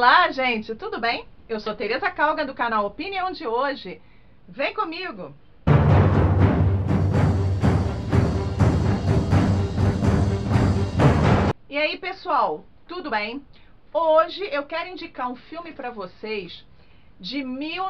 Olá, gente, tudo bem? Eu sou Tereza Calga do canal Opinião de Hoje. Vem comigo! E aí, pessoal, tudo bem? Hoje eu quero indicar um filme para vocês de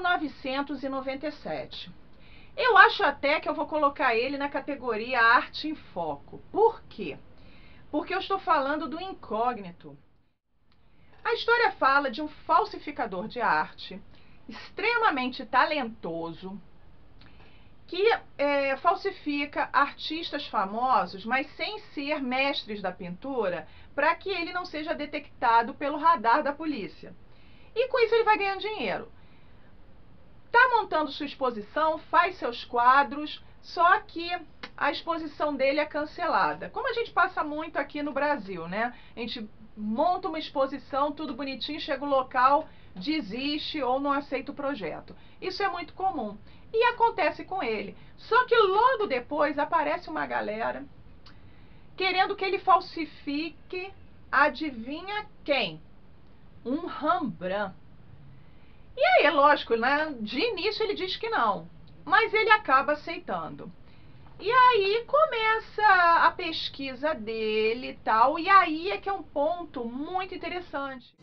1997. Eu acho até que eu vou colocar ele na categoria Arte em Foco. Por quê? Porque eu estou falando do Incógnito. A história fala de um falsificador de arte extremamente talentoso que falsifica artistas famosos, mas sem ser mestres da pintura, para que ele não seja detectado pelo radar da polícia. E com isso ele vai ganhando dinheiro. Está montando sua exposição, faz seus quadros, só que a exposição dele é cancelada. Como a gente passa muito aqui no Brasil, né? A gente monta uma exposição, tudo bonitinho, chega o local, desiste ou não aceita o projeto. Isso é muito comum. E acontece com ele. Só que logo depois aparece uma galera querendo que ele falsifique, adivinha quem? Um Rembrandt. E aí, lógico, né? De início ele diz que não, mas ele acaba aceitando. E aí começa a pesquisa dele e tal, e aí é que é um ponto muito interessante.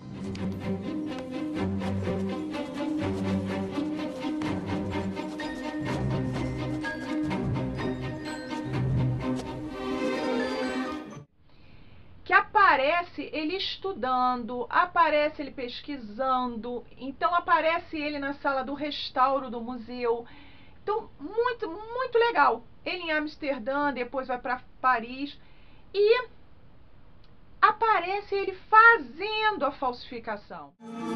Que aparece ele estudando, aparece ele pesquisando, então aparece ele na sala do restauro do museu. Então, muito, muito legal. Ele em Amsterdã, depois vai para Paris e aparece ele fazendo a falsificação.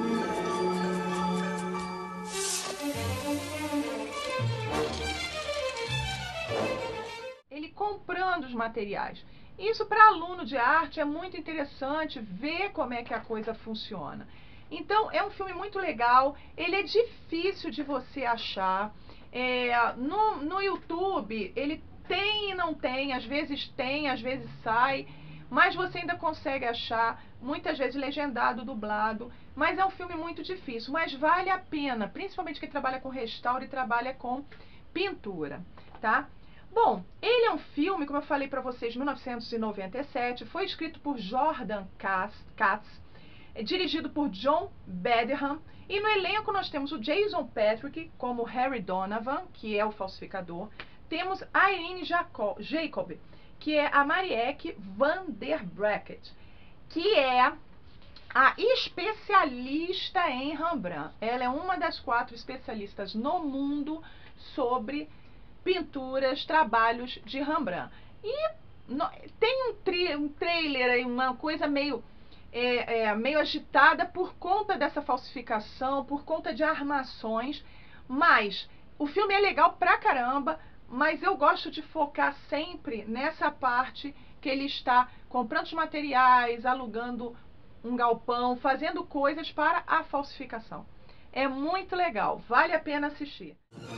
Ele comprando os materiais. Isso para aluno de arte é muito interessante ver como é que a coisa funciona. Então é um filme muito legal, ele é difícil de você achar. No YouTube ele tem e não tem, às vezes sai, mas você ainda consegue achar, muitas vezes legendado, dublado, mas é um filme muito difícil, mas vale a pena, principalmente quem trabalha com restauro e trabalha com pintura, tá? Bom, ele é um filme, como eu falei para vocês, 1997, foi escrito por Jordan Katz, dirigido por John Badham, e no elenco nós temos o Jason Patric como Harry Donovan, que é o falsificador, temos a Irene Jacob, que é a Marieke van der Bracket, que é a especialista em Rembrandt. Ela é uma das 4 especialistas no mundo sobre pinturas, trabalhos de Rembrandt. E tem um trailer aí, uma coisa meio agitada por conta dessa falsificação, por conta de armações, mas o filme é legal pra caramba, mas eu gosto de focar sempre nessa parte que ele está comprando os materiais, alugando um galpão, fazendo coisas para a falsificação. É muito legal, vale a pena assistir.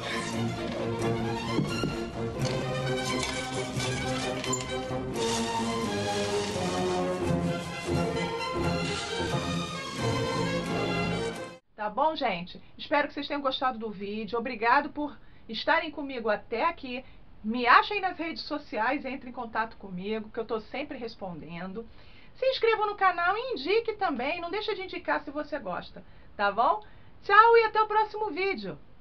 Tá bom, gente? Espero que vocês tenham gostado do vídeo. Obrigado por estarem comigo até aqui. Me achem nas redes sociais, entre em contato comigo, que eu estou sempre respondendo. Se inscrevam no canal e indique também. Não deixa de indicar se você gosta, tá bom? Tchau e até o próximo vídeo.